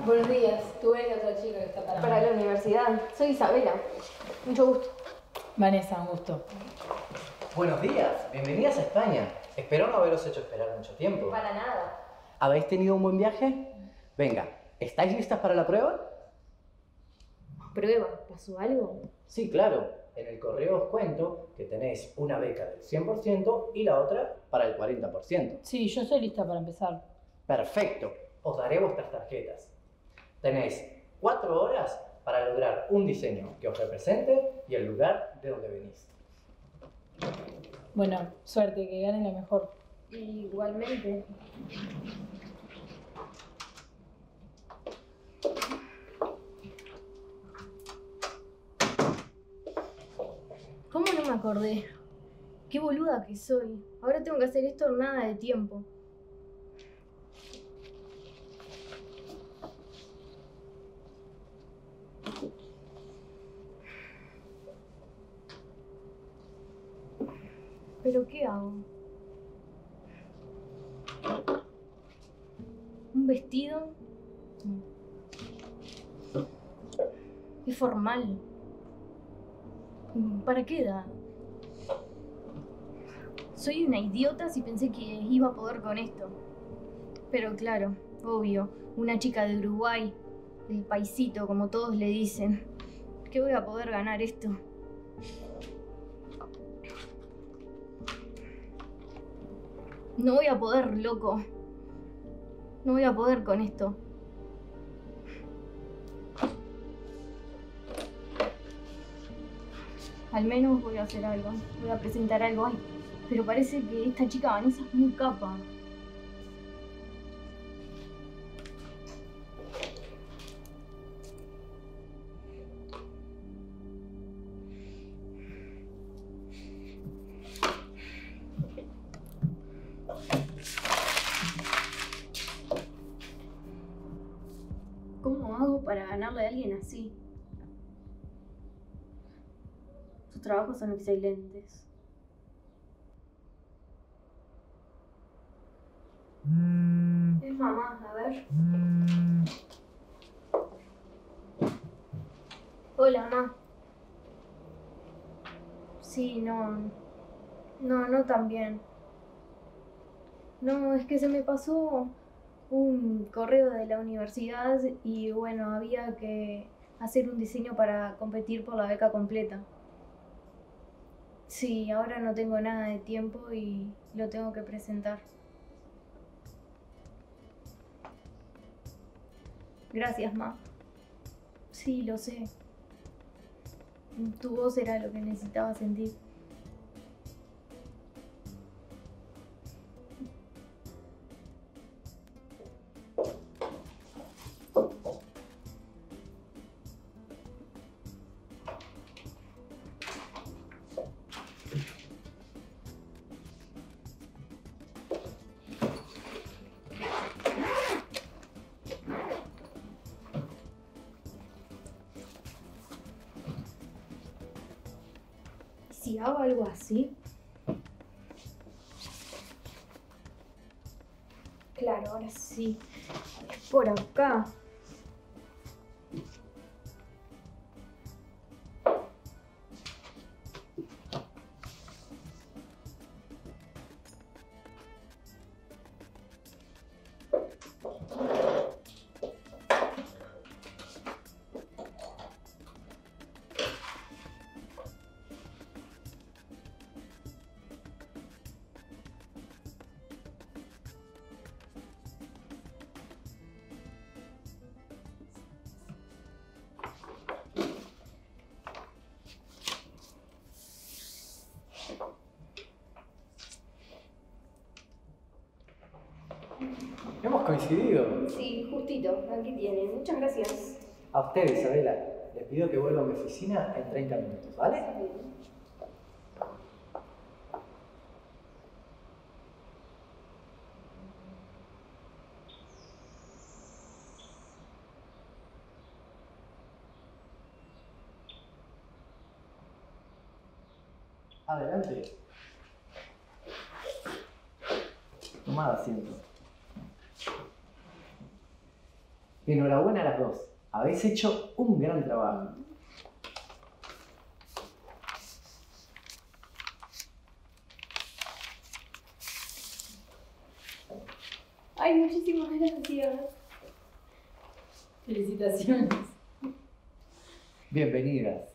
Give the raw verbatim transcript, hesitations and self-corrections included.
Buenos días, tú eres la otra chica que está para... Para la universidad. Soy Isabela. Mucho gusto. Vanessa, un gusto. Buenos días, bienvenidas a España. Espero no haberos hecho esperar mucho tiempo. Para nada. ¿Habéis tenido un buen viaje? Venga, ¿estáis listas para la prueba? ¿Prueba? ¿Pasó algo? Sí, claro. En el correo os cuento que tenéis una beca del cien por ciento y la otra para el cuarenta por ciento. Sí, yo estoy lista para empezar. Perfecto. Os daré vuestras tarjetas. Tenéis cuatro horas para lograr un diseño que os represente y el lugar de donde venís. Bueno, suerte, que gane la mejor. Igualmente. ¿Cómo no me acordé? Qué boluda que soy. Ahora tengo que hacer esto en nada de tiempo. ¿Pero qué hago? ¿Un vestido? Es formal. ¿Para qué da? Soy una idiota si pensé que iba a poder con esto. Pero claro, obvio, una chica de Uruguay, el paisito, como todos le dicen. ¿Qué voy a poder ganar esto? No voy a poder, loco. No voy a poder con esto. Al menos voy a hacer algo. Voy a presentar algo. Ay, pero parece que esta chica Vanessa es muy capa. ¿Cómo hago para ganarle a alguien así? Sus trabajos son excelentes. Es mamá, a ver. Hola, mamá. Sí, no. No, no tan bien. No, es que se me pasó un correo de la universidad y bueno, había que hacer un diseño para competir por la beca completa. Sí, ahora no tengo nada de tiempo y lo tengo que presentar. Gracias, ma. Sí, lo sé. Tu voz era lo que necesitaba sentir. Si hago algo así. Claro, ahora sí. Es por acá. Hemos coincidido. Sí, justito. Aquí tienen. Muchas gracias. A usted, Isabela. Les pido que vuelva a mi oficina en treinta minutos, ¿vale? Adelante. Tomad asiento. Enhorabuena a las dos. Habéis hecho un gran trabajo. Ay, muchísimas gracias. Felicitaciones. Bienvenidas.